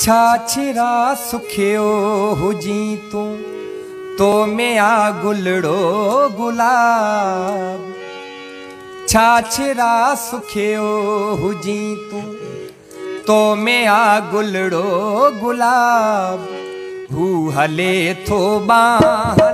छाछरा सुखियो हुजी तू तो में आ गुलड़ो गुलाब। छाछरा सुखियो हुजी तू तो में आ गुलड़ो गुलाब। हू हले थो बाह